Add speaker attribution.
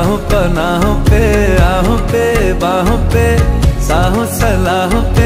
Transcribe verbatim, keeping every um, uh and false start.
Speaker 1: राहों पनाहों पे, आहों पे बाहों पे, साहों सलाहों